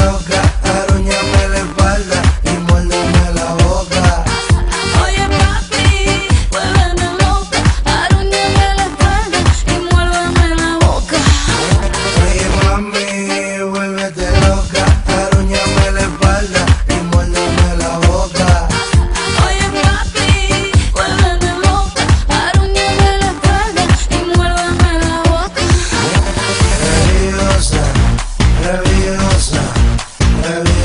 loca, arúñame la espalda y muérdeme la boca. Oye papi, vuélveme loca, arúñame la espalda y muérdeme la boca. Oye mami, vuélvete loca, arúñame la espalda y muérdeme la boca. Oye papi, vuélveme loca, arúñame la espalda y muérdeme la boca. Rabiosa, rabiosa, rabiosa.